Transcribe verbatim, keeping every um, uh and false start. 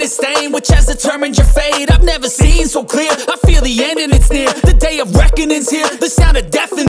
permanent stain which has determined your fate. I've never seen so clear, I feel the end and it's near. The day of reckoning's here, the sound of death in